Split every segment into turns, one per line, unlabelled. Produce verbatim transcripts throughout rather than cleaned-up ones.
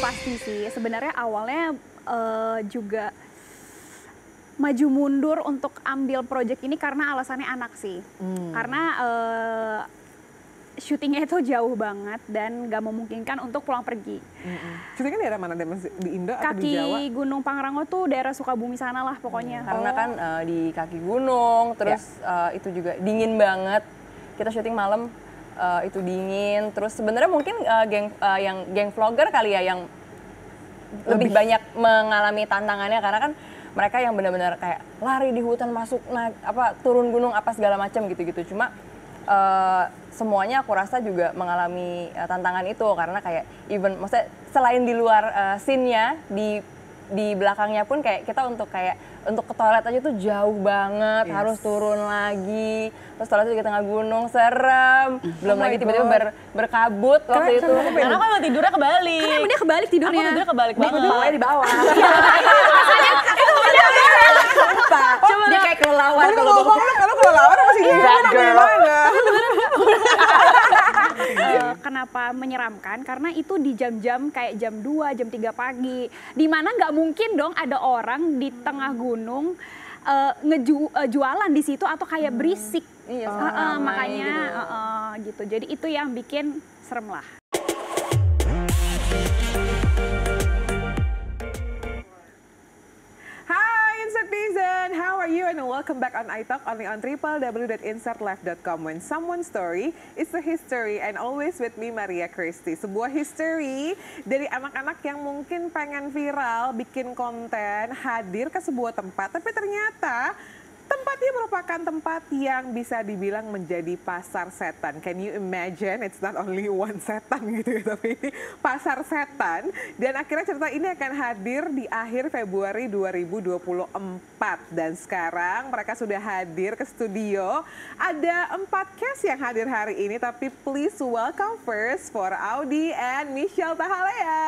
pasti sih. Sebenarnya awalnya uh, juga maju mundur untuk ambil project ini karena alasannya anak sih. Hmm. Karena uh, syutingnya itu jauh banget dan gak memungkinkan untuk pulang pergi.
Mm-hmm. Syutingnya daerah mana? Di Indo atau
kaki
di Jawa?
Kaki Gunung Pangrango tuh daerah Sukabumi sana lah pokoknya.
Hmm. Karena kan uh, di kaki gunung, terus yeah. uh, itu juga dingin banget. Kita syuting malam, uh, itu dingin. Terus sebenarnya mungkin uh, geng uh, yang geng vlogger kali ya yang lebih, lebih banyak mengalami tantangannya karena kan mereka yang benar-benar kayak lari di hutan masuk naik apa turun gunung apa segala macam gitu-gitu. Cuma uh, semuanya aku rasa juga mengalami uh, tantangan itu karena kayak even maksudnya selain di luar uh, scene-nya di di belakangnya pun kayak kita untuk kayak untuk ke toilet aja tuh jauh banget, yes. harus turun lagi. Terus toiletnya di tengah gunung, serem. Belum oh lagi tiba-tiba ber, berkabut
karena,
waktu itu.
Karena kalau tidurnya kebalik.
Karena dia kebalik tidurnya.
Aku tidurnya kebalik banget.
Kepalanya di bawah.
Coba
dia kayak kelelawar.
Kalau ngomong lu, kalau kelelawar masih di mana?
Uh, kenapa menyeramkan? Karena itu di jam-jam kayak jam dua, jam tiga pagi. Dimana nggak mungkin dong ada orang di tengah gunung uh, ngejualan uh, di situ atau kayak berisik.
Iya,
uh, uh, makanya gitu. Uh, uh, gitu. Jadi itu yang bikin serem lah.
Netizen, how are you and welcome back on iTalk only on w w w dot insert life dot com. When someone's story is the history and always with me Maria Christy. Sebuah history dari anak-anak yang mungkin pengen viral, bikin konten, hadir ke sebuah tempat, tapi ternyata tempatnya merupakan tempat yang bisa dibilang menjadi pasar setan. Can you imagine? It's not only one setan gitu ya, tapi ini pasar setan. Dan akhirnya cerita ini akan hadir di akhir Februari dua ribu dua puluh empat. Dan sekarang mereka sudah hadir ke studio. Ada empat cast yang hadir hari ini, tapi please welcome first for Audi and Michelle Tahalea.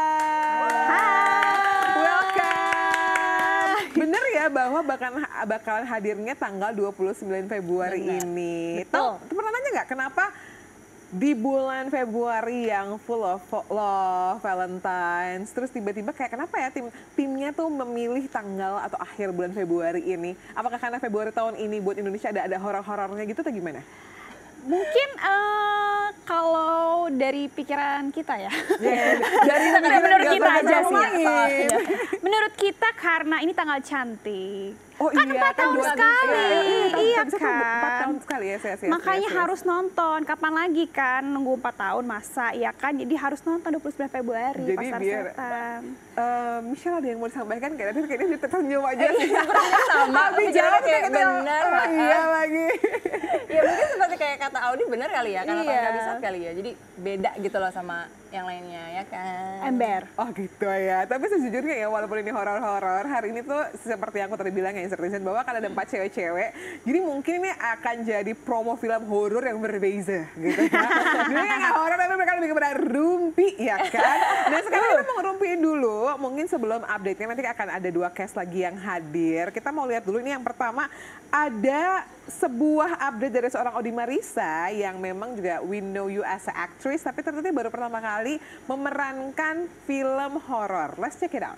Hai.
Welcome. Bener ya bahwa bakalan, bakalan hadirnya tanggal dua puluh sembilan Februari Bener. ini. Tahu pernah nanya nggak kenapa di bulan Februari yang full of love, Valentine's, terus tiba-tiba kayak kenapa ya tim timnya tuh memilih tanggal atau akhir bulan Februari ini? Apakah karena Februari tahun ini buat Indonesia ada ada horor-horornya gitu atau gimana?
Mungkin uh, kalau dari pikiran kita ya,
yeah, dari
menurut, menurut kita aja sih.
Ya.
Menurut kita karena ini tanggal cantik.
Oh
kan
iya,
empat
kan
tahun
dua,
sekali,
iya, iya,
iya
kan.
kan.
Empat tahun sekali ya saya.
Makanya saya, harus saya. nonton. Kapan lagi kan nunggu empat tahun masa, ya kan? Jadi harus nonton dua puluh sembilan Februari. Jadi Pasar biar, Setan.
Uh, Michelle ada yang mau disampaikan kayak tadi kayaknya dia tersenyum aja sih.
Sama,
tapi jawab kayak
bener.
Oh, iya lagi.
Ya mungkin seperti kayak kata Audi bener kali ya, karena iya. Bisa kali ya. Jadi beda gitu loh sama yang lainnya ya kan.
Ember.
Oh gitu ya. Tapi sejujurnya ya walaupun ini horor-horor, hari ini tuh seperti yang aku tadi bilang ya, Insertion bahwa akan ada empat cewek-cewek. Jadi mungkin ini akan jadi promo film horor yang berbeza gitu ya. Jadi nggak horor tapi mereka lebih kepada rumpi ya kan. Dan sekarang kita mau ngerumpiin dulu. Mungkin sebelum update-nya nanti akan ada dua cast lagi yang hadir. Kita mau lihat dulu ini yang pertama ada sebuah update dari seorang Audi Marissa yang memang juga we know you as an actress tapi ternyata baru pertama kali memerankan film horor. Let's check it out.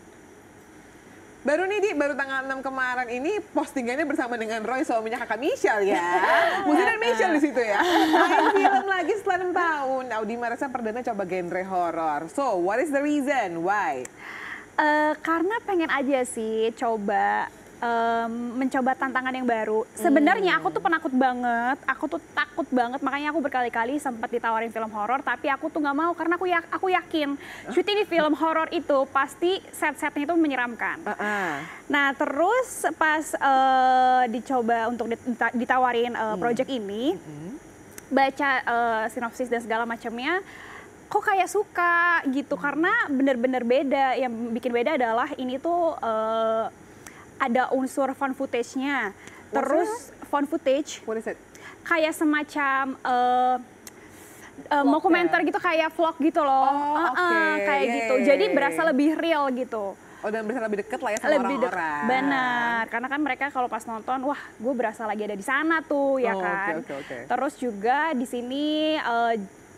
Baru nih Di, baru tanggal enam kemarin ini postingannya bersama dengan Roy suaminya kakak Michelle ya. Muzi dan Michelle di situ ya. Main film lagi setelah enam tahun. Audi Marissa perdana coba genre horor. So, what is the reason? Why?
Uh, karena pengen aja sih coba Um, mencoba tantangan yang baru. Sebenarnya aku tuh penakut banget, aku tuh takut banget, makanya aku berkali-kali sempat ditawarin film horor, tapi aku tuh nggak mau karena aku ya aku yakin syuting di film horor itu pasti set-setnya itu menyeramkan. Uh -uh. Nah terus pas uh, dicoba untuk ditawarin uh, project ini, uh-huh. baca uh, sinopsis dan segala macamnya. Kok kayak suka gitu, karena bener-bener beda. Yang bikin beda adalah ini tuh uh, ada unsur found footage-nya. Terus found footage
What is it?
Kayak semacam uh, uh, dokumenter gitu, kayak vlog gitu loh.
Oh, uh, okay.
uh, kayak yeah, gitu. Jadi berasa lebih real gitu.
Oh, dan berasa lebih deket lah ya sama orang-orang.
Benar, karena kan mereka kalau pas nonton, wah, gue berasa lagi ada di sana tuh, ya
oh,
kan.
Okay, okay, okay.
Terus juga di sini uh,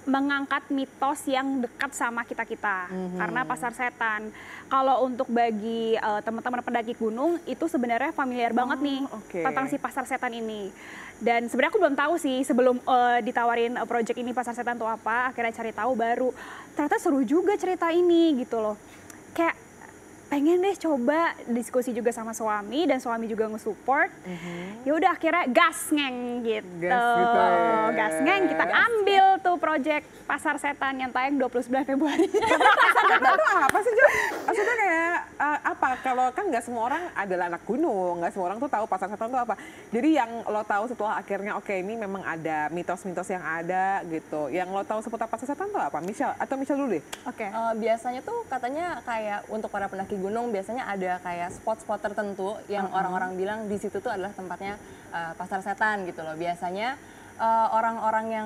mengangkat mitos yang dekat sama kita-kita
Mhm.
karena pasar setan. Kalau untuk bagi uh, teman-teman pendaki gunung itu sebenarnya familiar banget nih
oke.
tentang si pasar setan ini. Dan sebenarnya aku belum tahu sih sebelum uh, ditawarin uh, project ini pasar setan itu apa, akhirnya cari tahu baru ternyata seru juga cerita ini gitu loh. Kayak pengen deh coba, diskusi juga sama suami dan suami juga nge-support.
Mhm.
Ya udah akhirnya gas ngeng gitu.
Gas gitu ya.
Gas ngeng kita ambil tuh project pasar setan yang tayang dua puluh sembilan Februari.
Itu apa sih, Jo? Maksudnya kayak uh, apa? Kalau kan nggak semua orang adalah anak gunung, nggak semua orang tuh tahu pasar setan itu apa. Jadi yang lo tahu setelah akhirnya oke ini memang ada mitos-mitos yang ada gitu. Yang lo tahu seputar pasar setan itu apa? Michelle atau Michelle dulu deh?
Oke.
Eh, biasanya tuh katanya kayak untuk para pendaki gunung biasanya ada kayak spot-spot tertentu yang
Uh-uh.
orang-orang bilang di situ tuh adalah tempatnya eh, pasar setan gitu loh. Biasanya eh, orang-orang yang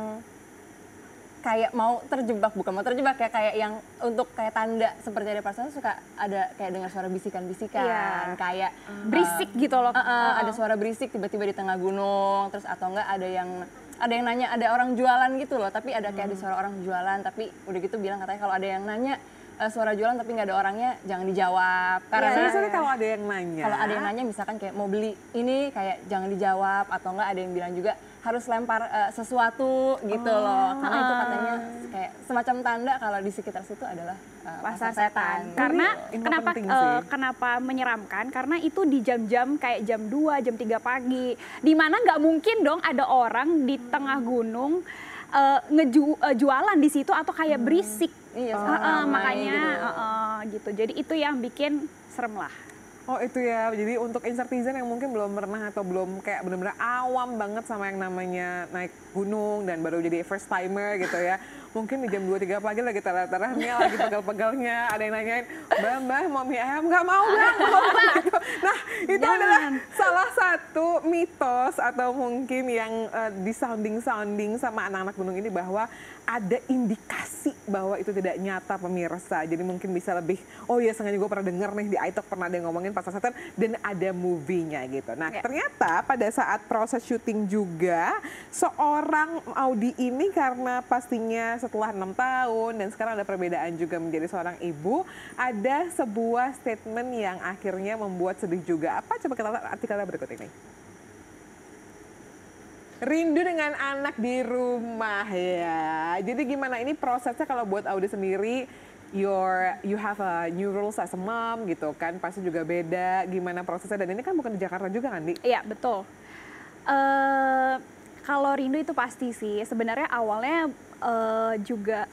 kayak mau terjebak, bukan mau terjebak ya, kayak yang untuk kayak tanda seperti ada pasar setan suka ada kayak dengar suara bisikan-bisikan,
Iya.
kayak
Berisik gitu loh.
eh, eh, ada suara berisik tiba-tiba di tengah gunung, terus atau enggak ada yang ada yang nanya ada orang jualan gitu loh, tapi ada kayak ada suara orang jualan, tapi udah gitu bilang katanya kalau ada yang nanya eh, suara jualan tapi nggak ada orangnya jangan dijawab karena
Karena sebenarnya kalau ada yang nanya.
kalau ada yang nanya misalkan kayak mau beli ini kayak jangan dijawab, atau enggak ada yang bilang juga harus lempar eh, sesuatu gitu loh, karena itu katanya kayak semacam tanda kalau di sekitar situ adalah eh,
Pasar setan. Karena
Ini info
kenapa
penting
eh,
sih.
kenapa menyeramkan? Karena itu di jam-jam kayak jam dua, jam tiga pagi. Di mana nggak mungkin dong ada orang di tengah gunung eh, ngeju eh, jualan di situ atau kayak berisik.
Iya,
Eh,
suara
eh,
ramai
makanya
gitu.
eh, eh, gitu. Jadi itu yang bikin serem lah.
Oh itu ya, jadi untuk insertizen yang mungkin belum pernah atau belum kayak benar-benar awam banget sama yang namanya naik gunung dan baru jadi first timer gitu ya. Mungkin di jam dua tiga pagi lagi teler-telernya, lagi pegal-pegalnya, ada yang nanyain, Mbak, Mbak mau mie ayam? Nggak mau, Mbak, mau gitu. Nah itu
Jangan.
adalah salah satu mitos atau mungkin yang uh, disounding-sounding sama anak-anak gunung ini bahwa ada indikasi bahwa itu tidak nyata pemirsa. Jadi mungkin bisa lebih, oh iya sengaja gue pernah denger nih di iTalk pernah ada yang ngomongin pasar setan dan ada movie-nya gitu. Nah
Ya.
ternyata pada saat proses syuting juga seorang Audi ini karena pastinya setelah enam tahun dan sekarang ada perbedaan juga menjadi seorang ibu, ada sebuah statement yang akhirnya membuat sedih juga. Apa? Coba kita lihat artikelnya berikut ini. Rindu dengan anak di rumah ya. Jadi gimana ini prosesnya kalau buat Audi sendiri, your you have a new rules as a mom gitu kan, pasti juga beda. Gimana prosesnya, dan ini kan bukan di Jakarta juga kan, Di?
Iya betul. Eh kalau rindu itu pasti sih. Sebenarnya awalnya eh, juga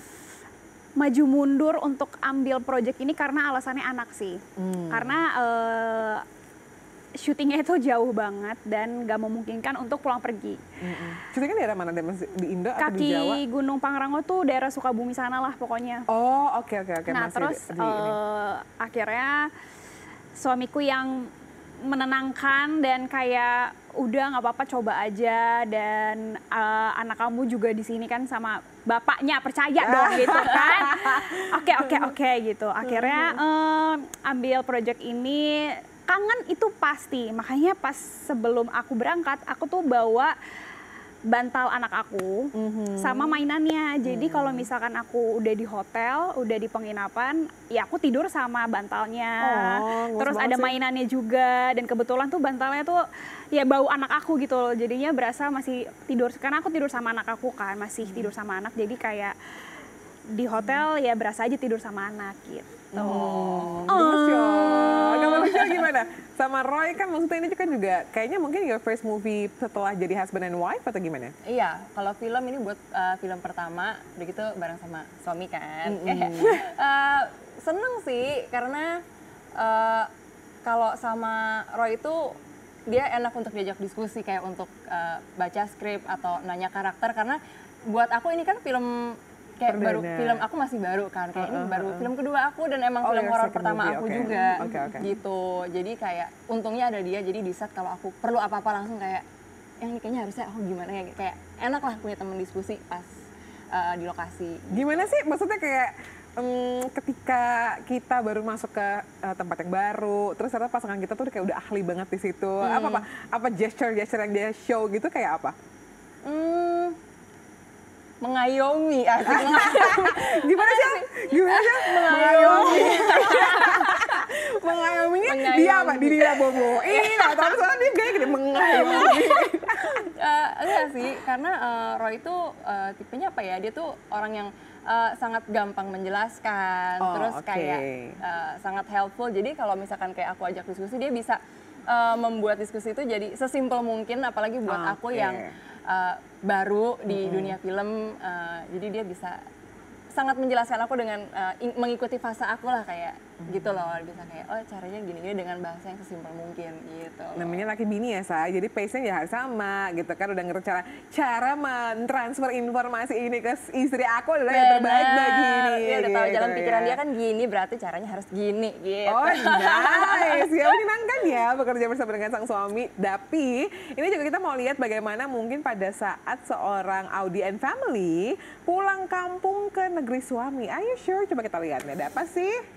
maju mundur untuk ambil project ini karena alasannya anak sih. Karena eh, syutingnya itu jauh banget dan gak memungkinkan untuk pulang pergi.
Syutingnya di daerah mana? Di di Indo atau di Jawa?
Kaki Gunung Pangrango tuh daerah Sukabumi sana lah pokoknya.
Oh oke oke oke.
Nah
masih
terus
di, di ini.
eh, akhirnya suamiku yang menenangkan dan kayak udah nggak apa-apa coba aja, dan eh, anak kamu juga di sini kan sama bapaknya, percaya dong gitu kan. Oke oke oke gitu. Akhirnya eh, ambil project ini. Kangen itu pasti, makanya pas sebelum aku berangkat aku tuh bawa bantal anak aku sama mainannya. Jadi kalau misalkan aku udah di hotel, udah di penginapan, ya aku tidur sama bantalnya.
Oh, gemes
Terus
banget
ada
sih.
mainannya juga, dan kebetulan tuh bantalnya tuh ya bau anak aku gitu loh. Jadinya berasa masih tidur, karena aku tidur sama anak aku kan, masih tidur sama anak. Jadi kayak di hotel ya berasa aja tidur sama anak gitu.
Oh, gemes ya. Kalau Michelle gimana? Sama Roy kan maksudnya ini kan juga kayaknya mungkin your first movie setelah jadi husband and wife atau gimana?
Iya, kalau film ini buat uh, film pertama, udah gitu bareng sama suami kan. Uh, seneng sih, karena uh, kalau sama Roy itu dia enak untuk diajak diskusi, kayak untuk uh, baca skrip atau nanya karakter, karena buat aku ini kan film kayak
Perdana.
baru, film aku masih baru kan, kayak ini
Uh, uh,
baru
uh.
film kedua aku dan emang
Oh,
film
your
horor
second
pertama
movie,
aku
oke.
juga,
Oke, oke.
gitu. Jadi kayak untungnya ada dia, jadi di set kalau aku perlu apa-apa langsung kayak yang ini kayaknya harusnya oh gimana ya, kayak enak lah punya temen diskusi pas uh, di lokasi.
Gimana sih? Maksudnya kayak em, ketika kita baru masuk ke eh, tempat yang baru, terus ternyata pasangan kita tuh kayak udah ahli banget di situ. Apa apa apa gesture-gesture yang dia show gitu kayak apa?
Hmm, mengayomi, asik mengayomi.
Gimana sih? Gimana sih? Mengayomi. Mengayominya
Mengayomi.
dia apa? Dia boboin atau soalnya dia kayak gini mengayomi.
Eh, enggak sih, karena eh, Roy itu eh, tipenya apa ya? Dia tuh orang yang eh, sangat gampang menjelaskan,
Oh,
terus
oke.
kayak eh, sangat helpful. Jadi kalau misalkan kayak aku ajak diskusi, dia bisa eh, membuat diskusi itu jadi sesimpel mungkin, apalagi buat aku
Oke.
yang eh, baru di dunia film. eh, jadi dia bisa sangat menjelaskan aku dengan eh, ing- mengikuti fase aku lah kayak gitu loh, bisa kayak oh caranya gini-gini dengan bahasa yang sesimpel mungkin gitu.
Namanya laki bini ya, Say. Jadi pace-nya ya harus sama gitu kan. Udah ngerti cara, cara mentransfer informasi ini ke istri aku adalah yang terbaik bagi ini.
Dia udah tahu
gitu
jalan pikiran
ya.
dia kan gini, berarti caranya harus gini gitu.
Oh nice, ya menyenangkan ya bekerja bersama dengan sang suami. Tapi ini juga kita mau lihat bagaimana mungkin pada saat seorang Audi and family pulang kampung ke negeri suami. Ayo sure, coba kita lihat nih, ada apa sih?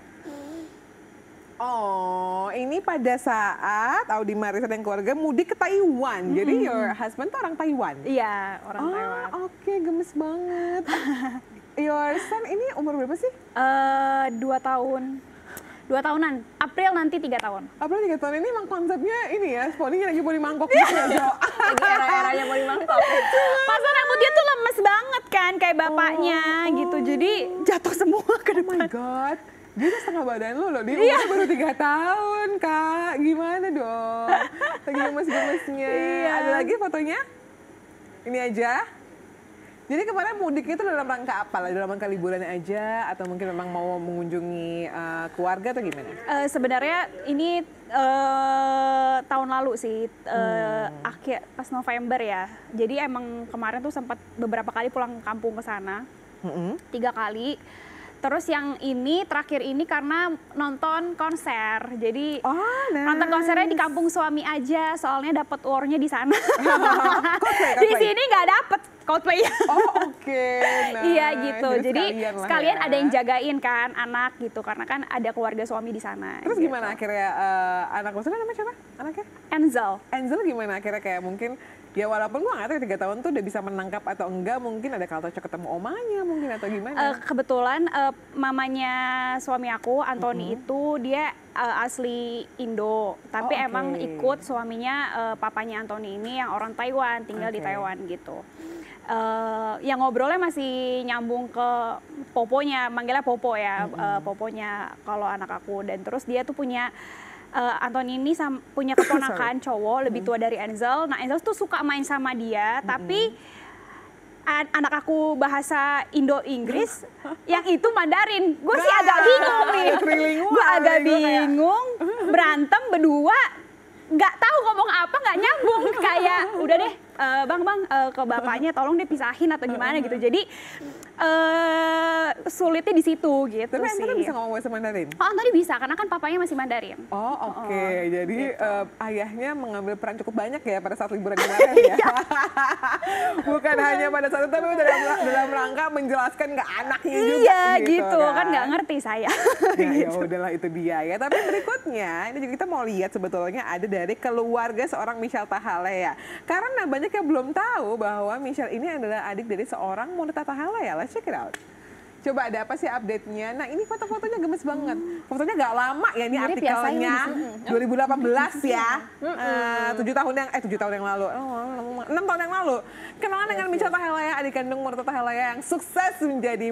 Oh, ini pada saat Audi Marissa dan keluarga mudik ke Taiwan. Jadi your husband tuh orang Taiwan?
Iya, orang Taiwan.
Oh, oke, gemes banget. Your son ini umur berapa sih?
Eh, dua tahun. Dua tahunan. April nanti tiga tahun.
Apa tiga tahun ini emang konsepnya ini ya, Sponi lagi mau dimangkok gitu ya, Jo?
Lagi era-eranya mau dimangkok.
Masa rambut dia tuh lemes banget kan, kayak bapaknya gitu. Jadi jatuh semua ke
Oh my
depan.
God, dia udah setengah badan lo loh, dia umurnya baru tiga tahun, Kak. Gimana dong? Lagi gemes-gemesnya.
Iya.
Ada lagi fotonya? Ini aja? Jadi kemarin mudik itu dalam rangka apa lah? Dalam rangka liburan aja? Atau mungkin memang mau mengunjungi uh, keluarga atau gimana?
Eh, sebenarnya ini eh, tahun lalu sih, eh, akhir pas November ya. Jadi emang kemarin tuh sempat beberapa kali pulang kampung ke sana,
Mm-mm.
tiga kali. Terus yang ini terakhir ini karena nonton konser. Jadi
Oh, nice.
nonton konsernya di kampung suami aja, soalnya dapat uangnya di sana.
Coldplay,
Di
Coldplay.
sini nggak dapet Coldplay.
Oh oke, nice.
Iya gitu. Jadi
sekalian, lah
sekalian
ya.
ada yang jagain kan anak gitu, karena kan ada keluarga suami di sana.
Terus
gitu.
gimana akhirnya uh, anak lo, namanya siapa anaknya?
Enzel.
Enzel gimana akhirnya kayak mungkin ya walaupun gua nggak tahu tiga tahun tuh udah bisa menangkap atau enggak, mungkin ada kalau cocok ketemu omanya mungkin atau gimana?
Eh, kebetulan eh, mamanya suami aku, Anthony itu dia eh, asli Indo, tapi
Oh, oke.
emang ikut suaminya eh, papanya Anthony ini yang orang Taiwan, tinggal di
Oke.
Taiwan gitu. Eh, yang ngobrolnya masih nyambung ke poponya, manggilnya popo ya, eh, poponya kalau anak aku. Dan terus dia tuh punya eh, Anthony ini sam- punya keponakan cowok lebih tua dari Enzel. Nah Enzel tuh suka main sama dia, tapi an- anak aku bahasa Indo-Inggris, yang itu Mandarin. Gue sih agak bingung nih.
trilingual,
Gue agak
gue kayak-
bingung, berantem berdua, nggak tahu ngomong apa, nggak nyambung. Kayak udah deh, eh, bang bang eh, ke bapaknya tolong dia pisahin atau gimana gitu. Jadi eh, sulitnya di situ gitu
Tapi
sih.
Enzel bisa ngomong bahasa Mandarin?
Oh Anthony bisa, karena kan papanya masih Mandarin.
Oh oke, jadi
gitu.
eh, ayahnya mengambil peran cukup banyak ya pada saat liburan kemarin ya. Bukan hanya pada saat itu, tapi dalam, dalam rangka menjelaskan ke anaknya juga.
Iya gitu, kan nggak ngerti saya.
Ya, ya udahlah itu dia ya. Tapi berikutnya ini juga kita mau lihat sebetulnya ada dari keluarga seorang Michelle Tahale ya. Karena banyak yang belum tahu bahwa Michelle ini adalah adik dari seorang Moneta Tahale ya. Let's check it out. Coba ada apa sih update-nya? Nah ini foto-fotonya gemes banget. Fotonya gak lama ya, ini
Mirip ya, Sayang,
artikelnya
di sini.
dua ribu delapan belas ya. Eh, tujuh tahun yang, eh tujuh tahun yang lalu. Oh, enam tahun yang lalu. Kenalan dengan Michelle Tahelaya, adik kandung Moneta Tahelaya yang sukses menjadi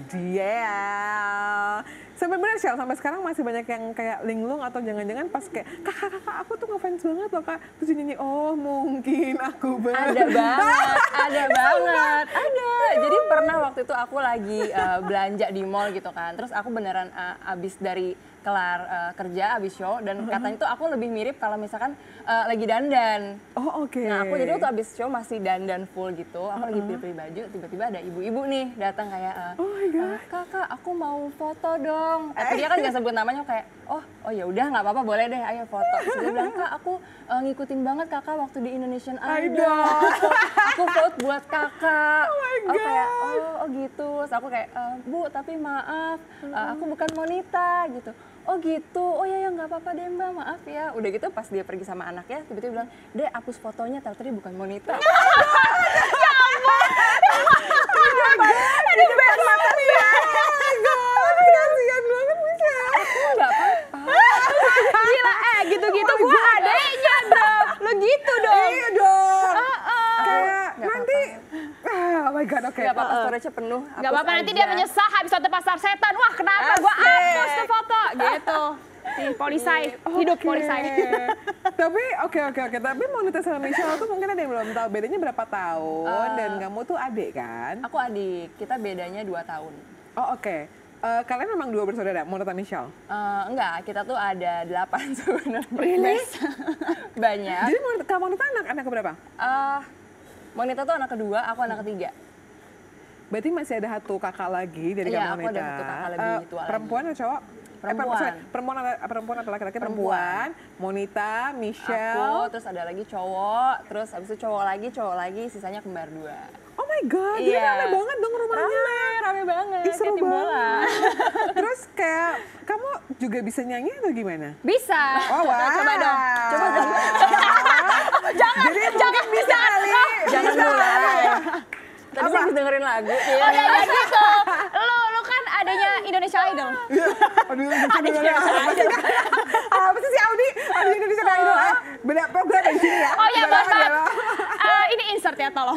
model. Sampai benar Shell, sampai sekarang masih banyak yang kayak linglung atau jangan-jangan pas kayak kakak-kakak aku tuh ngefans banget loh kak. Terus dia nyanyi, oh mungkin aku benar.
Ada banget, ada banget, ada. Jadi pernah waktu itu aku lagi eh, belanja di mall gitu kan, terus aku beneran eh, abis dari kelar eh, kerja, abis show, dan katanya tuh aku lebih mirip kalau misalkan eh, lagi dandan.
Oh oke.
Nah aku jadi waktu abis show masih dandan full gitu, aku lagi pilih-pilih baju, tiba-tiba ada ibu-ibu nih datang kayak, eh,
Oh my God.
"Eh, kakak aku mau foto dong. Tapi dia kan nggak sebut namanya, kayak, oh oh ya udah nggak apa-apa boleh deh, ayo foto. Terus dia bilang, kak aku eh, ngikutin banget kakak waktu di Indonesian Idol.
Idol.
Aku vote buat kakak.
Oh my
Aku kayak,
God.
oh, oh gitu. Terus aku kayak, "Eh, bu tapi maaf, eh, aku bukan Monita gitu. Oh gitu, oh ya ya nggak apa-apa deh mbak, maaf ya. Udah gitu pas dia pergi sama anaknya, tiba-tiba bilang, deh hapus fotonya, ternyata dia bukan Monita.
Aduh, best mata saya. Kasihan banget Michelle.
Nggak apa-apa.
Gila, eh gitu-gitu gue adeknya dong. Lo gitu dong.
Iya dong.
Heeh.
Kayak
Nggak
nanti, ah, oh my god, oke.
Nggak apa-apa, storage-nya penuh.
Gak
hapus
apa-apa, nanti
aja.
dia menyesal habis foto pasar setan. Wah, kenapa gue
Asik.
hapus tuh foto? Gitu. Nih, polisai. Hidup
Oke.
polisai.
Tapi oke oke oke. Tapi Monita sama Michelle tuh mungkin ada yang belum tahu bedanya berapa tahun dan kamu tuh adik kan?
Aku adik, kita bedanya dua tahun.
Oh oke. Eh, kalian memang dua bersaudara, Monita Michelle.
Eh, enggak, kita tuh ada delapan sebenarnya. Really? Banyak.
Jadi Monita, kamu Monita anak anak berapa?
Eh, Monita tuh anak kedua, aku anak ketiga.
Berarti masih ada satu kakak lagi dari
Iya,
kamu
aku
Monita.
ada satu kakak lebih
Eh,
tua lagi.
perempuan atau cowok? Eh,
Perempuan.
sorry, perempuan atau perempuan atau laki-laki? Perempuan. Monita,
Aku,
Michelle.
terus ada lagi cowok, terus abis itu cowok lagi, cowok lagi, sisanya kembar dua.
Oh my god, jadi
Iya.
rame banget dong rumahnya.
Rame, rame banget,
Ih, seru
kayak tim bola.
banget. Terus kayak kamu juga bisa nyanyi atau gimana?
Bisa.
Oh wow.
Coba dong.
Coba dong. jangan, Jadi jangan bisa kali.
Jangan mulai. Tadi saya habis dengerin lagu.
Oh ya, ya gitu. Lo, lo kan adanya Indonesia Idol.
Aduh, ada apa sih? Apa sih si Audi? Audi Indonesia Idol. Eh, beda program di sini ya.
Oh ya,
Beda
maaf, maaf.
beda.
Eh, ini insert ya, tolong.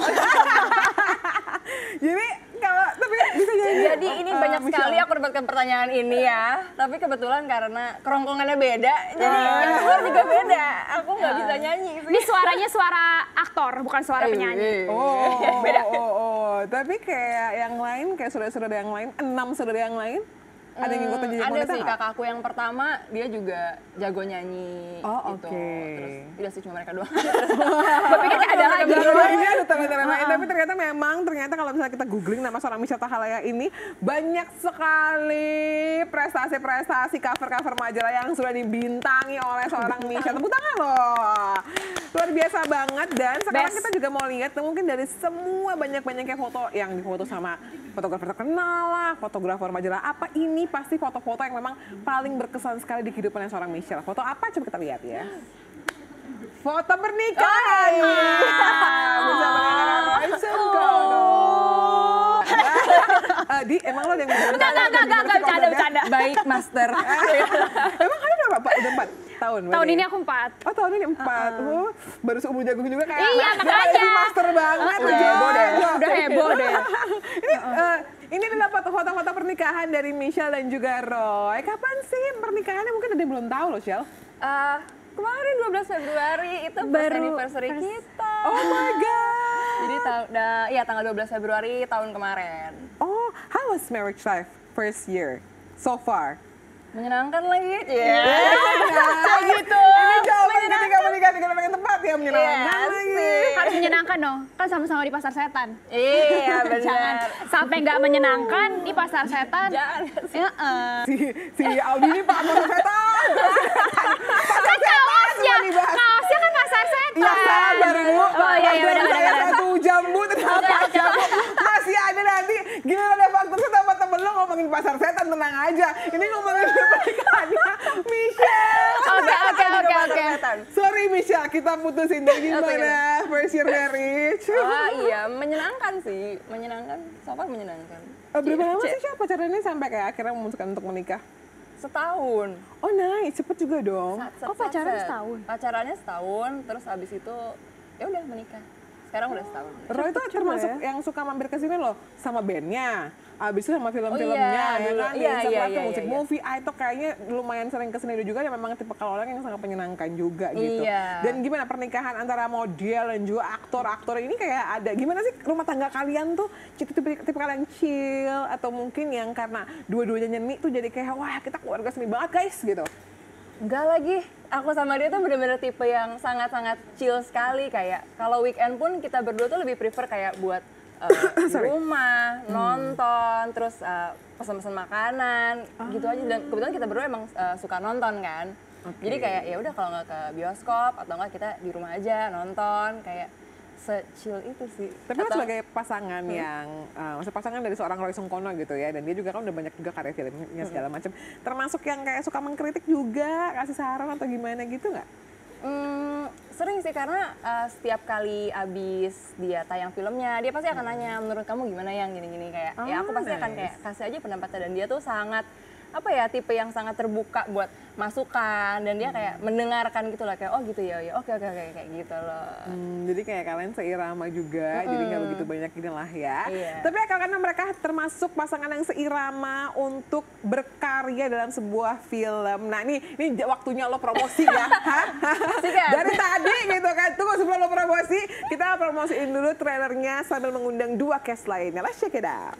Jadi kalau tapi bisa nyanyi.
Jadi ini
Eh,
banyak
Michelle.
sekali aku dapatkan pertanyaan ini ya. Tapi kebetulan karena kerongkongannya beda, jadi
Ah.
yang keluar juga beda. Aku nggak bisa nyanyi sih.
Ini suaranya suara aktor, bukan suara penyanyi.
Oh, oh, oh, oh, oh. Tapi kayak yang lain, kayak saudara-saudara yang lain, enam saudara yang lain, ada yang ngikutin jadi
Ada
Monita
sih
nggak?
kakakku yang pertama, dia juga jago nyanyi
Oh,
gitu.
oke.
Terus tidak sih cuma mereka doang.
Gue pikir ada lagi.
Ini ada talenta lain, tapi ternyata memang ternyata kalau misalnya kita googling nama seorang Michelle Tahalaya ini banyak sekali prestasi-prestasi cover-cover majalah yang sudah dibintangi oleh seorang Michelle. Tepuk tangan loh. Luar biasa banget dan sekarang
Best.
kita juga mau lihat mungkin dari semua banyak-banyaknya foto yang difoto sama fotografer terkenal lah, fotografer majalah apa, ini pasti foto-foto yang memang paling berkesan sekali di kehidupan seorang Michelle. Foto apa? Coba kita lihat ya. Foto pernikahan. Bersama dengan Royce Gono. Eh, Di, emang lo yang
Enggak, enggak, enggak, enggak, enggak, bercanda, bercanda.
Baik, Master.
Emang kalian udah berapa? Udah empat tahun?
Tahun
berarti?
ini aku empat.
Oh tahun ini empat. Oh, baru seumur jagung juga kayak.
Iya,
Dia
makanya.
kayak master banget.
Udah heboh deh. Udah heboh deh.
Ini, eh, ini adalah foto-foto pernikahan dari Michelle dan juga Roy. Kapan sih pernikahannya? Mungkin ada yang belum tahu loh, Shell.
Eh, kemarin dua belas Februari itu first
Baru
anniversary
first-
kita.
Oh my god.
Jadi ta- da- ya tanggal dua belas Februari tahun kemarin.
Oh, how was marriage life first year so far?
Menyenangkan lagi. Iya.
Nah,
gitu.
Ini jawaban ketika menikah dengan orang yang tepat ya, menyenangkan
Iya,
lagi.
Harus menyenangkan dong, kan sama-sama di pasar setan.
Iya,
Jangan
benar.
sampai nggak menyenangkan di pasar setan.
Jangan.
Ya, eh.
Si, si Audi ini Pak Pasar Setan.
Kan kaosnya,
Cuma dibahas.
kaosnya kan pasar setan.
Ya sabar Bu.
Oh iya, iya,
Program
benar,
saya
benar.
satu jam Bu, tetap aja Bu. Masih ada nanti. Gila ada faktor sama temen lo ngomongin pasar setan, tenang aja. Ini ngomongin pernikahannya Michelle.
Oke, oke, oke, oke.
Sorry Michelle, kita putusin deh gimana first year marriage.
Oh iya, menyenangkan sih. Menyenangkan, so far menyenangkan.
Eh, berapa lama
Cie,
sih Syah pacarannya sampai kayak akhirnya memutuskan untuk menikah?
Setahun.
Oh nice, cepet juga dong.
Sat, sat,
Oh,
sat,
pacaran
sat.
setahun?
Pacarannya setahun, terus abis itu ya udah menikah. Sekarang udah setahun.
Roy itu termasuk yang suka mampir ke sini loh sama bandnya, abis itu sama film-filmnya,
Oh iya,
ya
dulu.
kan, di
Iya,
Instagram
iya,
tuh
iya,
musik
iya.
movie, ah, itu kayaknya lumayan sering kesini juga, ya memang tipe kalau orang yang sangat menyenangkan juga gitu.
Iya.
Dan gimana pernikahan antara model dan juga aktor-aktor ini kayak ada, gimana sih rumah tangga kalian tuh, tipe tipe kalian chill atau mungkin yang karena dua-duanya nyeni tuh jadi kayak wah kita keluarga seni banget guys gitu.
Enggak lagi, aku sama dia tuh bener-bener tipe yang sangat-sangat chill sekali. Kayak kalau weekend pun kita berdua tuh lebih prefer kayak buat uh, di
Sorry.
rumah, nonton, terus uh, pesan-pesan makanan, gitu aja. Dan kebetulan kita berdua emang uh, suka nonton kan. Jadi kayak ya udah kalau nggak ke bioskop atau enggak kita di rumah aja nonton kayak se-chill itu sih.
Tapi kan
Atau-
sebagai pasangan yang, uh, maksud pasangan dari seorang Roy Sungkono gitu ya, dan dia juga kan udah banyak juga karya filmnya segala macam. Termasuk yang kayak suka mengkritik juga, kasih saran atau gimana gitu nggak?
Hmm, sering sih karena uh, setiap kali abis dia tayang filmnya, dia pasti akan nanya menurut kamu gimana yang gini-gini kayak.
Oh,
ya aku pasti
nice.
akan kayak kasih aja pendapatnya dan dia tuh sangat apa ya tipe yang sangat terbuka buat masukan dan dia kayak mendengarkan gitu lah kayak oh gitu ya ya oke oke oke kayak gitu loh.
Hmm, jadi kayak kalian seirama juga, mm. jadi nggak begitu banyak inilah ya.
Iya.
Tapi ya karena mereka termasuk pasangan yang seirama untuk berkarya dalam sebuah film. Nah ini, ini waktunya lo promosi ya. Dari tadi gitu kan, tunggu sebelum lo promosi, kita promosiin dulu trailernya sambil mengundang dua cast lainnya. Let's check it out.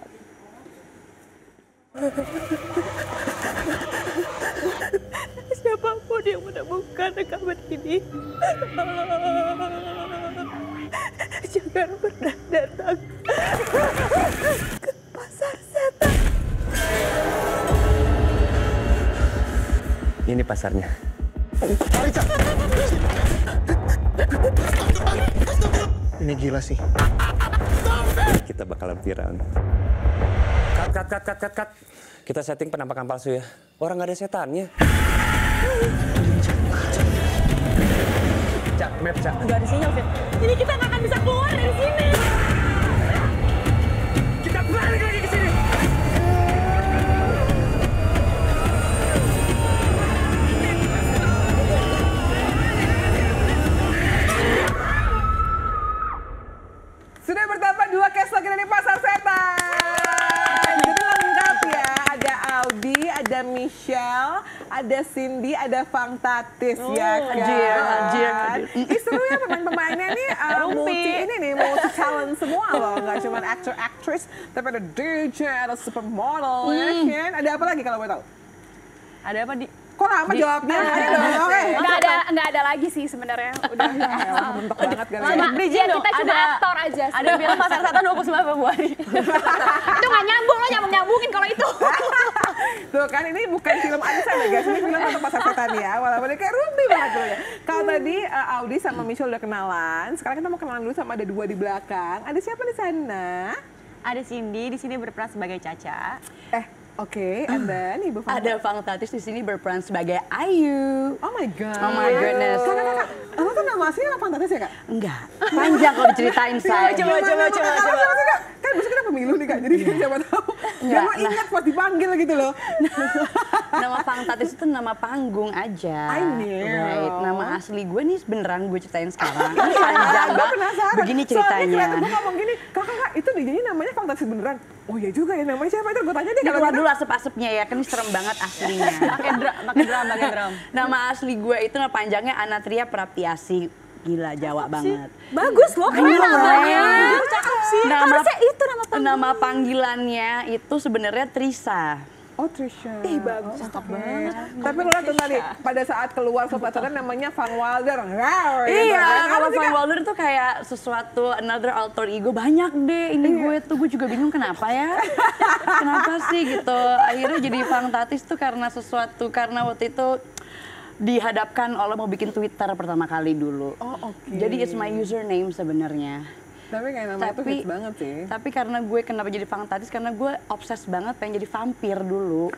Siapapun yang menemukan rekaman ini, jangan pernah datang ke pasar setan.
Ini pasarnya.
Ini gila sih.
Kita bakalan viral. Cut, cut, cut, cut, cut, cut. Kita setting penampakan palsu ya. Orang nggak ada setannya. Cak, map, Cak.
Gak ada sinyal, Fit. Ini kita nggak akan bisa keluar dari sini.
Kita balik lagi ke sini.
Sudah bertambah dua cast lagi dari Pasar Setan. Jadi lengkap ya, ada Aldi, ada Michelle, ada Cindy, ada Fang Tatis
Oh,
ya kan.
hadir, hadir, hadir.
Ih, seru ya pemain-pemainnya nih uh, multi ini nih, multi talent semua loh. Gak cuma actor, actress, tapi ada D J, ada supermodel, ya kan. Ada apa lagi kalau mau tahu?
Ada apa di
Kok lama jawabnya? Ayo dong, oke.
Nggak ada nggak ada lagi sih sebenarnya. Udah.
Elah, mentok banget kan.
Cuma,
Bridging
ya,
dong,
kita cuma
ada-
aktor aja sih.
ada film Pasar Setan dua puluh sembilan Februari.
Itu nggak nyambung, lo nyambung nyambungin kalau itu.
Tuh kan ini bukan film Anissa ya guys, ini film untuk Pasar Setan ya. Walaupun dia kayak rumpi banget dulu ya. Kalau tadi uh, Audi sama Michelle udah kenalan, sekarang kita mau kenalan dulu sama ada dua di belakang. Ada siapa di sana?
Ada Cindy di sini berperan sebagai Caca.
Eh, oke, and then Ibu Fang.
Ada Fang Tatis di sini berperan sebagai Ayu.
Oh my god.
Oh my goodness.
Kakak, kakak, lo tuh nama aslinya apa Fang Tatis ya kak?
Enggak, panjang kalau diceritain saya.
coba,
Gimana,
coba,
Kak?
coba,
Apa
coba.
sih, apa sih, Kak? Kan besok kita pemilu nih kak, jadi siapa tahu. Biar lo ingat pas dipanggil gitu loh.
Nama Fang Tatis itu nama panggung aja.
I know.
Right. Nama asli gue nih beneran gue ceritain sekarang. Ini panjang
Gue
banget.
penasaran.
Begini
Soalnya
ceritanya.
kelihatan gue ngomong gini, kakak kak itu dijadinya namanya Fang Tatis beneran. Oh iya juga ya, namanya siapa itu? Gue tanya deh
Ini
kalau
keluar
gitu.
dulu asap-asapnya ya, kan ini serem banget aslinya.
pakai drum, pakai drum, pakai drum.
Nama asli gue itu nama panjangnya Anatria Praptiasi. Gila, Jawa banget.
Bagus loh, keren namanya.
Cakep sih. Nama,
Harusnya itu nama panggung.
nama panggilannya itu sebenarnya Trisa.
Oh Trisha. Ih bagus, cakep banget. Tapi lo lihat tuh tadi, pada saat keluar ke pelajaran namanya Van Wilder. Rawr, gitu
Iya,
kan.
kalau
Apa sih,
Van
Kak?
Wilder tuh kayak sesuatu another alter ego banyak deh. Ini gue tuh gue juga bingung kenapa ya, kenapa sih gitu. Akhirnya jadi Fang Tatis tuh karena sesuatu karena waktu itu dihadapkan oleh mau bikin Twitter pertama kali dulu.
Oh oke.
Jadi it's my username sebenarnya.
Tapi kayak namanya tuh
Tapi
hits banget sih.
tapi karena gue kenapa jadi Fang Tatis karena gue obses banget pengen jadi vampir dulu.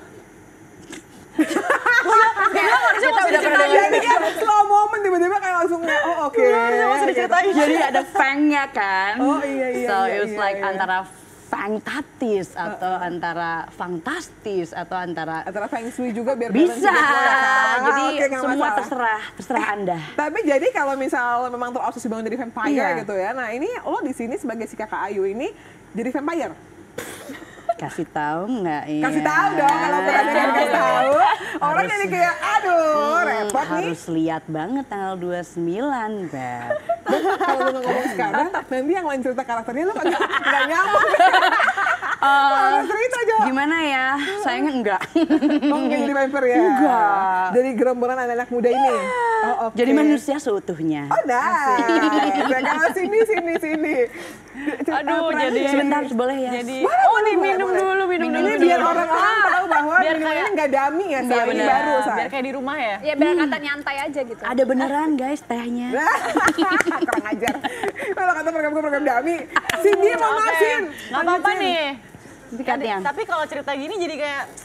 Kita udah pernah jadi kan slow moment tiba-tiba kayak langsung kayak oh oke.
Jadi ada fangnya kan.
Oh, iya, iya,
So
iya,
it was
iya,
like
iya.
antara Fangtatis atau antara Fantastis atau antara
Antara Feng Shui juga biar
bisa.
balance gitu ya, Kak.
Jadi
Oke, nggak
semua
masalah.
terserah, terserah Anda.
Tapi jadi kalau misal memang terobsesi banget jadi vampire
Iya.
gitu ya. Nah ini lo di sini sebagai si kakak Ayu ini jadi vampire.
Kasih tahu nggak? Iya.
Kasih tahu dong kalau berani kasih tahu. Orang jadi kayak aduh repot nih.
Harus lihat banget tanggal dua puluh sembilan, Beb.
Kalau lu ngomong sekarang, nanti yang lain cerita karakternya lu kagak nggak nyambung. Harus cerita aja.
Gimana ya? Sayangnya enggak.
Oh, nggak jadi vampire ya?
Enggak.
Jadi gerombolan anak-anak muda ini? Oh, oke.
Jadi manusia seutuhnya.
Oh, nah. Ya, kalau sini, sini, sini. Cerita
Aduh,
apa
jadi-
aja?
Sebentar, boleh ya?
Jadi,
Boleh,
oh
boleh,
nih
boleh,
minum
boleh.
dulu, minum
Ini
dulu.
biar orang-orang tahu bahwa
Biar
minuman
kayak-
ini nggak dami ya,
Iya
Say. Ini
benar.
baru, Say.
Biar kayak di rumah ya.
Ya biar kata nyantai aja gitu.
Ada beneran guys tehnya.
Kurang ajar. Kalau kata program-program dami, Cindy mau
Oke.
ngasin.
Nggak apa-apa nih.
Dikatnya.
Tapi kalau cerita gini jadi kayak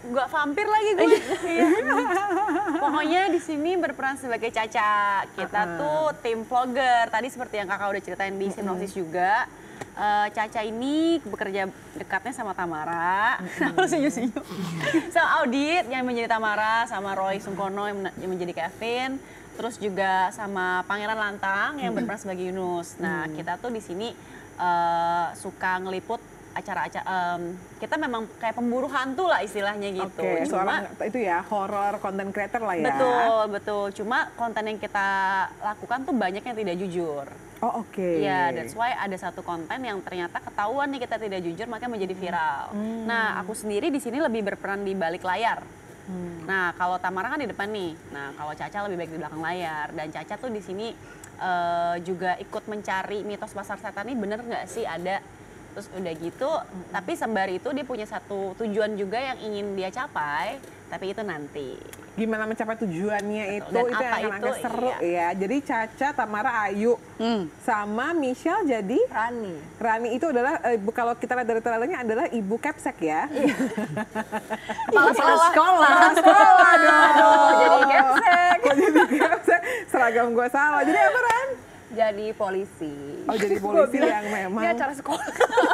Gak vampir lagi gue. Iya. Pokoknya di sini berperan sebagai Caca. Kita
Uh-uh.
tuh tim vlogger. Tadi seperti yang kakak udah ceritain di sinopsis juga. Eh, Caca ini bekerja dekatnya sama Tamara, harus senyum-senyum. Sama Audit yang menjadi Tamara, sama Roy Sungkono yang, men- yang menjadi Kevin, terus juga sama Pangeran Lantang yang berperan sebagai Yunus. Nah, kita tuh di sini eh, suka ngeliput acara-acara, em, kita memang kayak pemburu hantu lah istilahnya gitu.
Oke,
Cuma
seorang itu ya horror content creator lah ya.
betul, betul. Cuma konten yang kita lakukan tuh banyak yang tidak jujur.
Oh oke.
Iya, that's why ada satu konten yang ternyata ketahuan nih kita tidak jujur, makanya menjadi viral. Nah, aku sendiri di sini lebih berperan di balik layar. Nah, kalau Tamara kan di depan nih. Nah, kalau Caca lebih baik di belakang layar. Dan Caca tuh di sini eh, juga ikut mencari mitos pasar setan ini bener nggak sih ada. Terus udah gitu, tapi sembari itu dia punya satu tujuan juga yang ingin dia capai, tapi itu nanti.
Gimana mencapai tujuannya itu,
Dan
itu
apa
yang akan
itu,
agak seru
iya.
ya. Jadi Caca, Tamara, Ayu,
Hmm.
sama Michelle jadi
Rani.
Rani itu adalah, eh, bu- kalau kita lihat dari trailernya adalah ibu Kepsek ya.
Kepala sekolah.
Sekolah dong.
Jadi Kepsek.
Oh, jadi Kepsek, seragam gue salah. Jadi apa Ran?
Jadi polisi.
Oh jadi polisi yang memang.
Ini acara sekolah.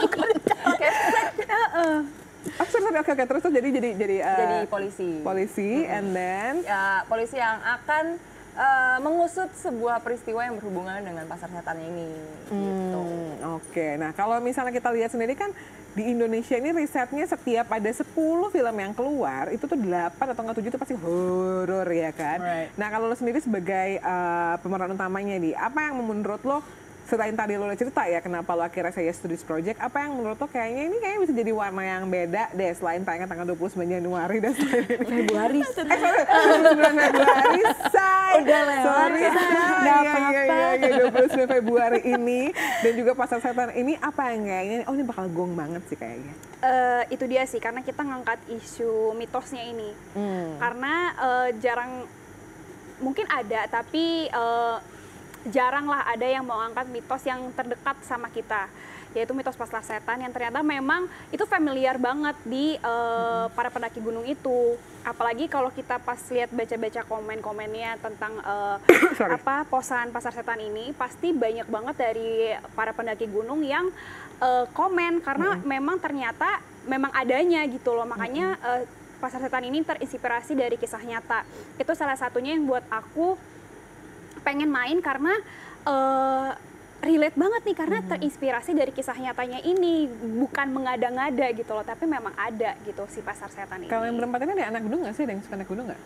Oh, sorry, sorry, oke, oke, terus tuh jadi jadi jadi eh,
Jadi polisi.
polisi, and then
Ya, polisi yang akan eh, mengusut sebuah peristiwa yang berhubungan dengan pasar setan ini. Gitu.
Hmm, Oke, nah kalau misalnya kita lihat sendiri kan di Indonesia ini risetnya setiap ada sepuluh film yang keluar, itu tuh delapan atau enggak tujuh itu pasti horor ya kan?
Right.
Nah kalau lo sendiri sebagai uh, pemeran utamanya nih, apa yang menurut lo, selain tadi lo udah cerita ya kenapa lo akhirnya saya Studios Project, apa yang menurut lo kayaknya ini kayaknya bisa jadi warna yang beda deh selain tayangnya tanggal dua puluh sembilan Januari dan selain
Februari.
Eh, sorry, dua puluh sembilan Februari, say.
Udah lewat,
Sorry,
ya.
say.
Nggak
Iya,
apa-apa.
iya, iya, iya, dua puluh sembilan Februari ini dan juga pasar setan ini apa yang kayaknya, oh ini bakal gong banget sih kayaknya.
Eh, itu dia sih, karena kita ngangkat isu mitosnya ini. Karena eh, jarang, mungkin ada, tapi eh, jarang lah ada yang mau angkat mitos yang terdekat sama kita, yaitu mitos pasar setan yang ternyata memang itu familiar banget di eh, para pendaki gunung itu. Apalagi kalau kita pas lihat baca-baca komen-komennya tentang eh,
Sorry.
apa posan pasar setan ini, pasti banyak banget dari para pendaki gunung yang eh, komen karena memang ternyata memang adanya gitu loh. Makanya eh, pasar setan ini terinspirasi dari kisah nyata. Itu salah satunya yang buat aku pengen main karena eh, relate banget nih karena terinspirasi dari kisah nyatanya ini, bukan mengada-ngada gitu loh, tapi memang ada gitu si pasar setan ini.
Kalau yang berempat ini ada anak gunung nggak sih? Ada yang suka anak gunung nggak?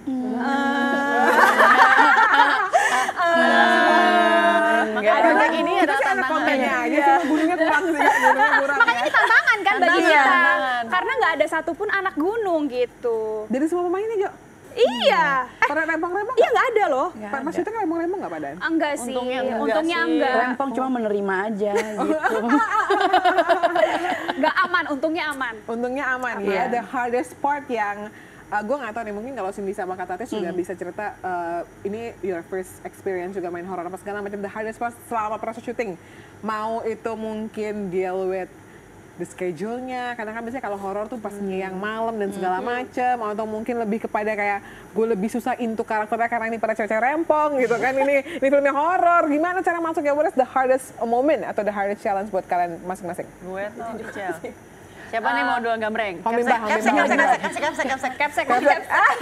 Makanya project ini
Kita
adalah
sih anak
tantangan.
kontennya aja sih, gunungnya kurang sih, gunungnya kurang
Makanya
ya.
ini tantangan kan bagi
Tantangan,
kita,
tantangan.
karena nggak ada satupun anak gunung gitu.
Dari semua pemainnya, Jo?
Iya, eh,
Pada rempong-rempong
iya nggak ada loh.
Pak Mas itu kan rempong-rempong nggak padahal?
Enggak sih,
Untungnya enggak
untungnya
sih.
enggak.
Rempong cuma menerima aja gitu.
Nggak aman, untungnya aman.
Untungnya aman ya.
Iya.
The hardest part yang uh, gue nggak tahu nih, mungkin kalau Cindy sama Kak Tates juga bisa cerita, uh, ini your first experience juga main horor apa segala macam. The hardest part selama proses syuting, mau itu mungkin deal with the schedule-nya, karena kan biasanya kalau horor tuh pastinya yang malam dan segala macem, atau mungkin lebih kepada kayak gue lebih susah into karakternya karena ini pada cewek-cewek rempong gitu kan, ini ini filmnya horor, gimana cara masuknya? What is the hardest moment atau the hardest challenge buat kalian masing-masing?
Gue tuh Cel. Siapa nih mau dua gambreng?
Homimbah,
Kapsek,
homimbah,
kapsek,
homimbah.
kapsek, kapsek, kapsek, kapsek,
Kapsek,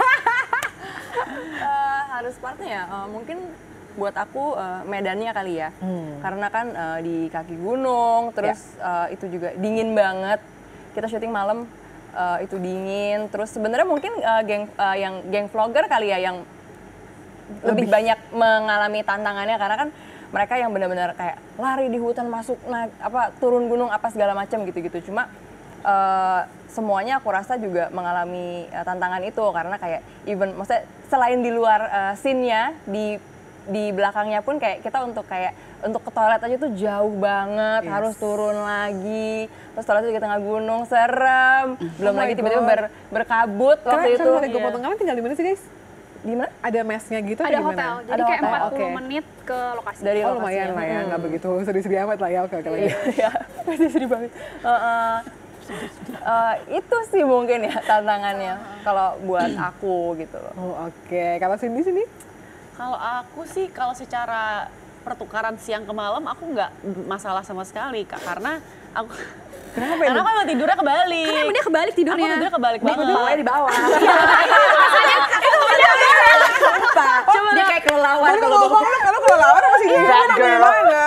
Eh, harus partnya ya, eh, mungkin buat aku eh, medannya kali ya, karena kan eh, di kaki gunung, terus eh, itu juga dingin banget, kita syuting malam, eh, itu dingin, terus sebenarnya mungkin eh, geng eh, yang geng vlogger kali ya yang lebih, banyak mengalami tantangannya, karena kan mereka yang benar-benar kayak lari di hutan, masuk naik apa turun gunung apa segala macam gitu-gitu. Cuma eh, semuanya aku rasa juga mengalami eh, tantangan itu, karena kayak even maksudnya selain di luar eh, scene-nya, di di belakangnya pun kayak kita untuk kayak untuk ke toilet aja tuh jauh banget,
Yes.
harus turun lagi, terus toiletnya di tengah gunung, serem, belum
Oh my
lagi tiba-tiba
God.
ber- berkabut
Karena
waktu itu.
sorry, gue
Iya.
potong, kalian tinggal di mana sih guys?
Di mana?
Ada mesnya gitu
ada
atau gimana?
hotel, jadi
Ada
kayak
hotel,
empat puluh
oke.
menit ke lokasi.
Dari
Oh
lokasinya.
lumayan lah ya,
Hmm.
nggak begitu sedih-sedih amat lah ya, oke oke lagi.
Iya, pasti sedih banget. Uh, uh, Eh, itu sih mungkin ya tantangannya kalau buat aku gitu loh.
Oh, oke. Kalau Cindy sini?
Kalau aku sih, kalau secara pertukaran siang ke malam, aku nggak masalah sama sekali, Kak. Karena aku...
Kenapa
Karena aku emang tidurnya kebalik.
Karena emang dia kebalik tidurnya.
Aku tidurnya kebalik banget.
Bawahnya di bawah.
Coba dia kayak kelelawar
Kalau
kalau
ngomong lu, kalau kelelawar apa sih? Dia
Bad
namanya
girl.
mana?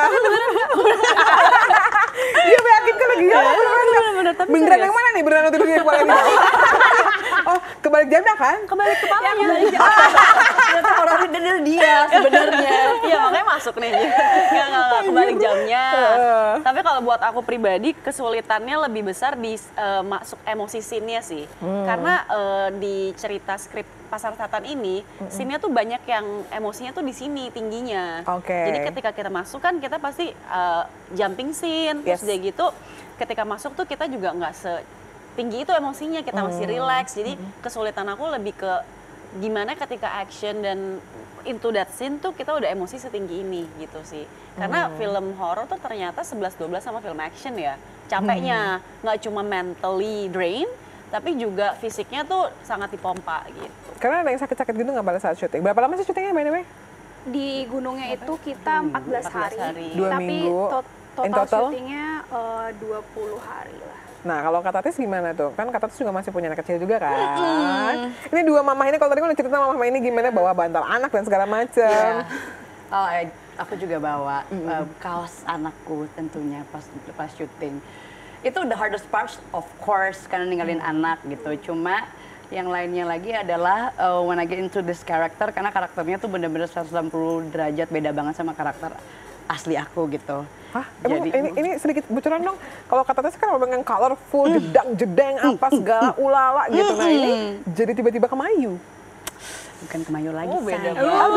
Dia meyakinkan lagi ya.
bener-bener tapi
Beneran
serius.
yang mana nih? Beneran tidurnya kepala di bawah? Oh, kebalik jamnya kan?
Kebalik kepalanya. Ternyata orang itu adalah dia sebenarnya.
Iya, makanya masuk nih. Nggak, nggak, nggak, kebalik jamnya. Tapi kalau buat aku pribadi, kesulitannya lebih besar di eh, masuk emosi scene-nya sih. Karena eh, di cerita skrip Pasar Setan ini, scene-nya tuh banyak yang emosinya tuh di sini tingginya.
Oke.
Jadi ketika kita masuk kan kita pasti eh, jumping scene, terus
Yes.
dia gitu. Ketika masuk tuh kita juga nggak setinggi itu emosinya, kita masih relax. Jadi kesulitan aku lebih ke gimana ketika action dan into that scene tuh kita udah emosi setinggi ini gitu sih. Karena film horor tuh ternyata sebelas dua belas sama film action ya. Capeknya nggak cuma mentally drain, tapi juga fisiknya tuh sangat dipompa gitu.
Karena ada yang sakit-sakit gitu nggak pada saat syuting. Berapa lama sih syutingnya by the way?
Di gunungnya itu kita empat belas hari.
hari.
Dua
Tapi
minggu.
to-
In
total,
total?
syutingnya eh, dua puluh hari lah.
Nah, kalau Kak Tatis gimana tuh? Kan Kak Tatis juga masih punya anak kecil juga kan? Ini dua mama ini, kalau tadi kan udah cerita mama ini gimana bawa bantal anak dan segala macam.
Oh, eh, aku juga bawa eh, kaos anakku tentunya pas pas syuting. Itu the hardest part of course karena ninggalin anak gitu. Cuma yang lainnya lagi adalah uh, when I get into this character karena karakternya tuh bener-bener seratus enam puluh derajat beda banget sama karakter asli aku gitu.
Hah? Emang
Jadi-
ini, ini sedikit bocoran dong. Kalau Kak Tatis kan orang yang colorful, jedang-jedeng, apa segala ulala gitu. Nah ini jadi tiba-tiba kemayu.
Bukan kemayu lagi,
Oh, beda
sayang.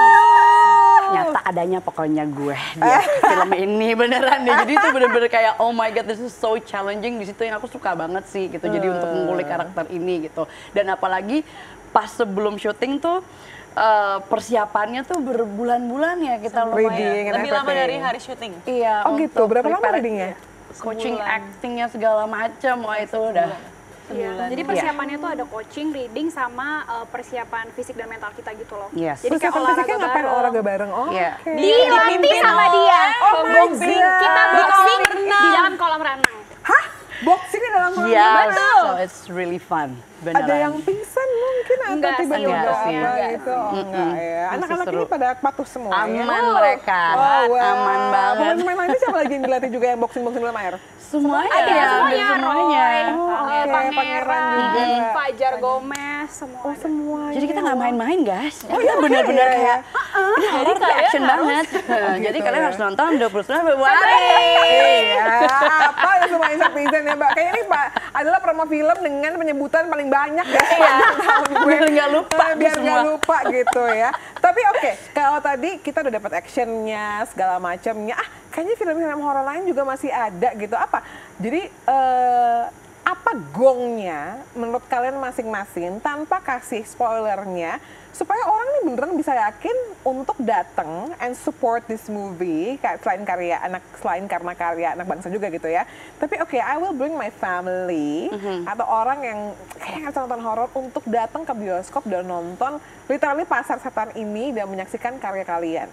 Nyata adanya pokoknya gue di film ini beneran deh. Jadi itu bener-bener kayak oh my god, this is so challenging. Di situ yang aku suka banget sih gitu. Jadi untuk mengulik karakter ini gitu. Dan apalagi pas sebelum syuting tuh eh, persiapannya tuh berbulan-bulan ya kita lumayan.
Reading and
Lebih lama
everything.
dari hari syuting.
Iya.
Oh gitu,
untuk
berapa lama
prepare-
readingnya?
Coaching actingnya segala macam, wah itu udah.
Iya. Jadi persiapannya tuh ada coaching, reading, sama eh, persiapan fisik dan mental kita gitu loh.
Yes.
Jadi kayak
Persiapan
olahraga
fisiknya ngapain
bareng.
olahraga bareng? Oh,
Iya.
oke.
Dilatih sama dia.
Oh my
boxing.
God.
Kita
Di
boxing
kolam
di dalam kolam renang.
Hah? Boxing di dalam kolam
Yes,
renang?
so it's really fun. Beneran.
Ada yang pingsan mungkin atau
Enggak sih,
tiba-tiba
enggak
apa
sih.
gitu? Oh, enggak ya. Anak-anak
seru.
ini pada patuh semua ya?
Aman mereka,
Oh, wow.
aman banget.
Pemain-pemain lainnya siapa lagi yang dilatih juga yang boxing-boxing dalam air?
Semuanya,
Ada
ya,
semuanya,
semuanya.
Roy,
Oh,
eh,
oke,
Pangeran,
Pangeran juga.
Fajar Gomez, semua.
Oh,
ada.
semua.
Jadi kita nggak main-main, guys.
Oh,
Kita
iya,
bener-bener
iya,
kayak,
iya.
ini horror tuh action banget. Jadi
gitu
kalian
ya.
harus nonton dua puluh sembilan Februari.
Iya, apa ya semua Insert ya Mbak? Kayaknya ini Pak adalah promo film dengan penyebutan paling banyak ya. Iya.
Biar nggak lupa
Biar
semua.
nggak lupa gitu ya. Tapi oke, kalau tadi kita udah dapat actionnya segala macamnya. Ah, kayaknya film-film horor lain juga masih ada gitu. Apa? Jadi eh, apa gongnya menurut kalian masing-masing tanpa kasih spoilernya supaya orang ini beneran bisa yakin untuk datang and support this movie kayak selain karya anak selain karena karya anak bangsa juga gitu ya. Tapi oke, I will bring my family atau orang yang kayak nonton horor untuk datang ke bioskop dan nonton literally Pasar Setan ini dan menyaksikan karya kalian.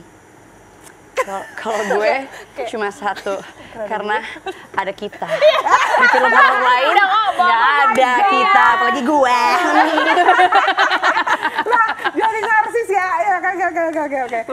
Kalau- Kalau gue cuma satu, karena ada kita. Di film horor lain nggak ada kita, apalagi gue.
Lah, jadi narsis ya. Ya, oke oke oke oke oke.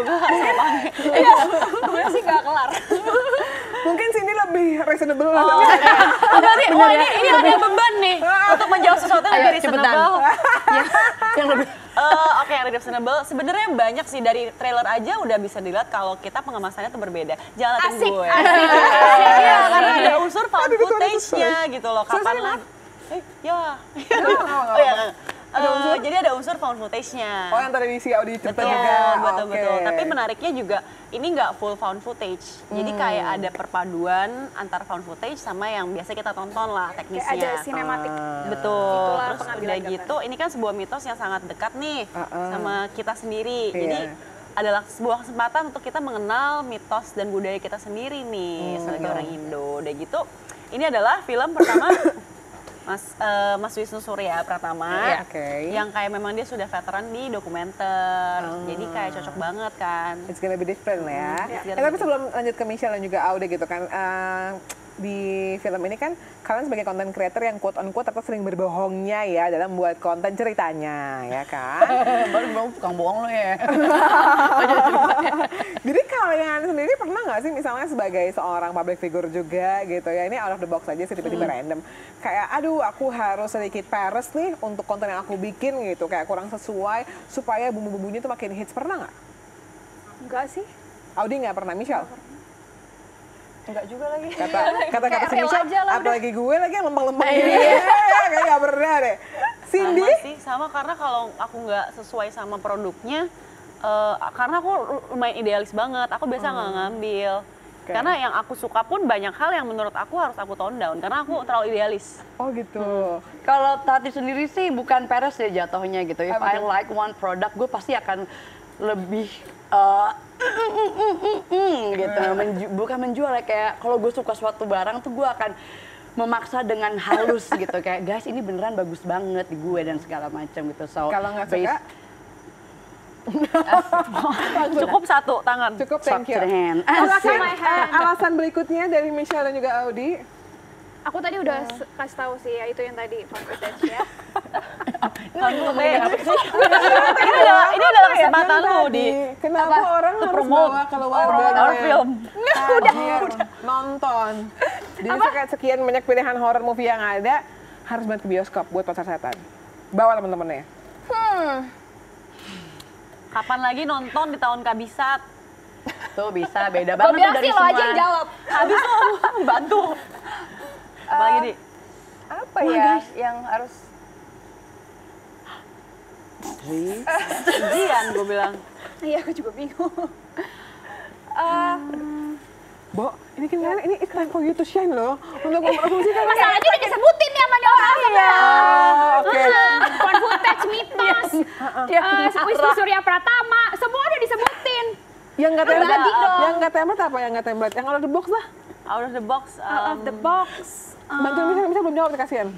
Gue sih gak kelar.
Mungkin sini lebih reasonable lah.
Oh, berarti, oh ini, ini ada beban nih untuk menjawab sesuatu yang
Ayo,
lebih
cepetan.
reasonable.
Ya, yang lebih
Eh, Oke, yang reasonable. Sebenarnya banyak sih dari trailer aja udah bisa dilihat kalau kita pengemasannya tuh berbeda. Jangan liatin
Asik,
gue.
asik.
Iya, karena ada unsur found
Aduh, itu ada
footage-nya gitu loh. Kapan
Sorry,
lagi? Eh, ya.
nggak
Oh ya. Eh, jadi ada unsur found footage-nya.
Oh, yang tadi di si Audi cerita
Betul,
juga.
betul,
Oke.
betul. Tapi menariknya juga ini nggak full found footage. Jadi kayak ada perpaduan antara found footage sama yang biasa kita tonton lah
Kayak
teknisnya.
ada sinematik.
Betul.
Itulah
Terus
pengambilan
udah
gambar.
gitu, ini kan sebuah mitos yang sangat dekat nih sama kita sendiri.
Iya.
Jadi adalah sebuah kesempatan untuk kita mengenal mitos dan budaya kita sendiri nih sebagai orang Indo. Udah gitu, ini adalah film pertama Mas eh, Mas Wisnu Surya Pratama,
Iya, oke.
yang kayak memang dia sudah veteran di dokumenter, jadi kayak cocok banget kan.
It's gonna be different lah ya.
It's
Eh,
gonna
tapi
be
sebelum lanjut ke Michelle dan juga Aude gitu kan, eh, di film ini kan kalian sebagai content creator yang quote on quote atau sering berbohongnya ya dalam membuat konten ceritanya, ya kan?
Baru bilang tukang bohong lo ya.
Jadi kalian sendiri pernah nggak sih misalnya sebagai seorang public figure juga gitu ya, ini out of the box aja sih tiba-tiba random, kayak aduh aku harus sedikit peres nih untuk konten yang aku bikin gitu, kayak kurang sesuai supaya bumbu-bumbunya tuh makin hits, pernah nggak?
Enggak sih.
Audi nggak pernah, Michelle?
Enggak juga lagi.
Kata kata kata si
Kayak
Michelle,
aja lah
apalagi gue lagi yang lempeng-lempeng gini, kayak nggak pernah deh. Cindy?
Sama sih, sama karena kalau aku nggak sesuai sama produknya, eh, karena aku lumayan idealis banget, aku biasa nggak ngambil.
Oke.
Karena yang aku suka pun banyak hal yang menurut aku harus aku tone down, karena aku terlalu idealis.
Oh gitu.
Kalau Tati sendiri sih bukan peres ya jatuhnya gitu. If I like one product, gue pasti akan lebih uh, gitu. Menju- bukan menjual ya, kayak kalau gue suka suatu barang tuh gue akan memaksa dengan halus gitu, kayak guys ini beneran bagus banget di gue dan segala macam gitu. So
Kalau nggak
based-
suka,
Cukup satu tangan.
cukup, thank you.
Soft hand.
Alasan,
my hand.
eh, alasan berikutnya dari Michelle dan juga Audi.
Aku tadi udah s- kasih tahu sih ya, itu yang tadi fun footage ya.
Ini adalah ini adalah kesempatan lu di
Kenapa orang harus
promote
bawa keluarga
horror film.
udah, udah nonton. Jadi sekian, sekian banyak pilihan horror movie yang ada, harus banget ke bioskop buat Pasar Setan. Bawa teman-temannya.
Kapan lagi nonton di tahun kabisat?
tuh bisa beda
Gue
banget tuh
bilang
dari
sih lo aja
semua.
yang jawab.
Habis lo bantu. Apalagi di
Apa ya yang harus
ujian gue bilang.
Iya, aku juga bingung.
Bo, ini kan ini it's time for you to shine loh. Untuk memproduksi kan.
Masalahnya udah disebutin nih sama dia orang semua.
Oh, oke.
Fun footage, mitos, eh, Wisnu Surya Pratama, semua udah disebutin.
Yang nggak
Lu
template,
bagi dong.
yang nggak template apa yang nggak template? Yang out of the box lah.
Out of the box.
Out of
um,
the box.
Bantuin Michelle, Michelle belum jawab nih, kasihan.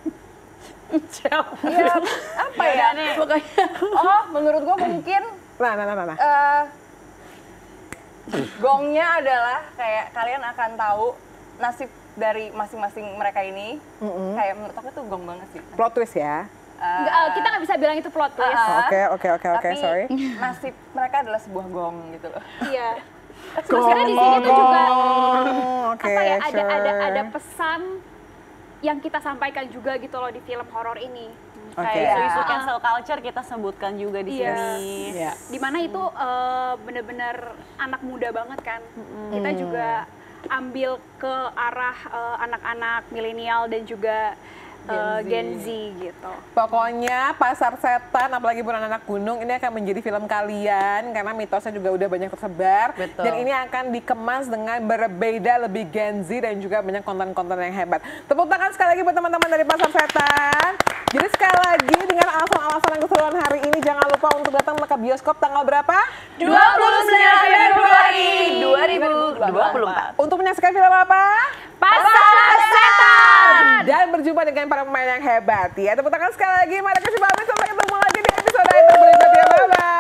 apa ya? Oh, menurut gue mungkin
Nah, nah, nah, nah, nah.
eh, gongnya adalah kayak kalian akan tahu nasib dari masing-masing mereka ini. Kayak menurut aku tuh gong banget sih.
Plot twist ya.
Nggak, eh, kita nggak bisa bilang itu plot twist.
Ah,
Oke, oke, oke, oke,
tapi
sorry.
nasib mereka adalah sebuah gong gitu loh.
Iya. Terus karena di sini tuh juga
Oh, oke,
apa ya, ada
sure.
ada ada pesan yang kita sampaikan juga gitu loh di film horor ini.
Oke.
Kayak isu cancel culture kita sebutkan juga di
Iya.
sini.
Iya.
Dimana itu eh, bener-bener anak muda banget kan. Kita juga ambil ke arah eh, anak-anak milenial dan juga eh, Gen Z gitu.
Pokoknya Pasar Setan, apalagi bulan anak gunung, ini akan menjadi film kalian karena mitosnya juga udah banyak tersebar.
Betul.
Dan ini akan dikemas dengan berbeda, lebih Gen Z dan juga banyak konten-konten yang hebat. Tepuk tangan sekali lagi buat teman-teman dari Pasar Setan. Jadi sekali lagi dengan alasan-alasan yang keseruan hari ini, jangan lupa untuk datang ke bioskop tanggal berapa?
dua puluh sembilan Februari dua ribu dua puluh empat.
Untuk menyaksikan film apa?
Pasar Setan.
Dan berjumpa dengan para pemain yang hebat ya. Tepuk tangan sekali lagi. Mari kasih pamit, sampai ketemu lagi di episode berikutnya. Bye-bye.